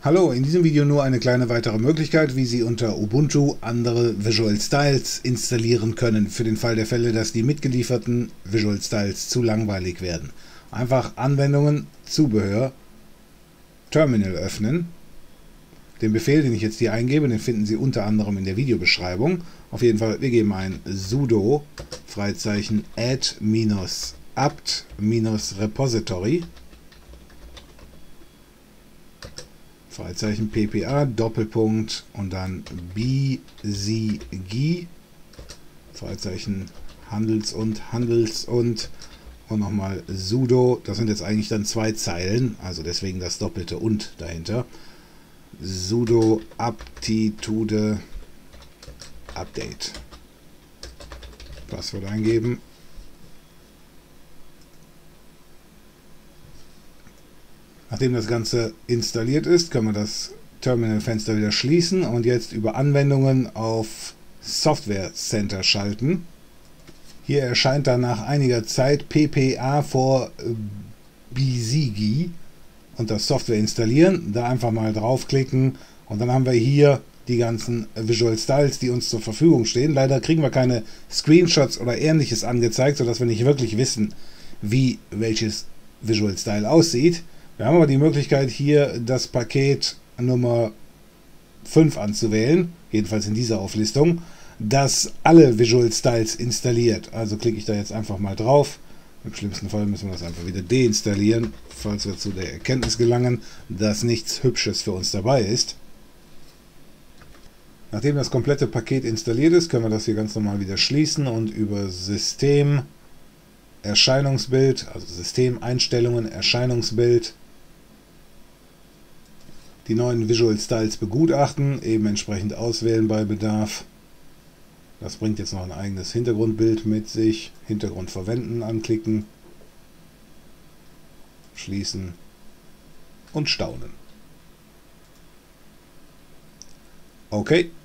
Hallo, in diesem Video nur eine kleine weitere Möglichkeit, wie Sie unter Ubuntu andere Visual Styles installieren können, für den Fall der Fälle, dass die mitgelieferten Visual Styles zu langweilig werden. Einfach Anwendungen, Zubehör, Terminal öffnen. Den Befehl, den ich jetzt hier eingebe, den finden Sie unter anderem in der Videobeschreibung. Auf jeden Fall, wir geben ein sudo Freizeichen add-apt-repository Freizeichen PPA, Doppelpunkt und dann bzg, Freizeichen Handels und nochmal sudo, das sind jetzt eigentlich dann zwei Zeilen, also deswegen das doppelte und dahinter, sudo aptitude update. Passwort eingeben. Nachdem das Ganze installiert ist, können wir das Terminal-Fenster wieder schließen und jetzt über Anwendungen auf Software Center schalten. Hier erscheint dann nach einiger Zeit PPA vor bzg und das Software installieren. Da einfach mal draufklicken und dann haben wir hier die ganzen Visual Styles, die uns zur Verfügung stehen. Leider kriegen wir keine Screenshots oder ähnliches angezeigt, sodass wir nicht wirklich wissen, wie welches Visual Style aussieht. Wir haben aber die Möglichkeit, hier das Paket Nummer 5 anzuwählen, jedenfalls in dieser Auflistung, das alle Visual Styles installiert. Also klicke ich da jetzt einfach mal drauf. Im schlimmsten Fall müssen wir das einfach wieder deinstallieren, falls wir zu der Erkenntnis gelangen, dass nichts Hübsches für uns dabei ist. Nachdem das komplette Paket installiert ist, können wir das hier ganz normal wieder schließen und über System, Erscheinungsbild, also Systemeinstellungen, Erscheinungsbild, die neuen Visual Styles begutachten, eben entsprechend auswählen bei Bedarf. Das bringt jetzt noch ein eigenes Hintergrundbild mit sich. Hintergrund verwenden, anklicken, schließen und staunen. Okay.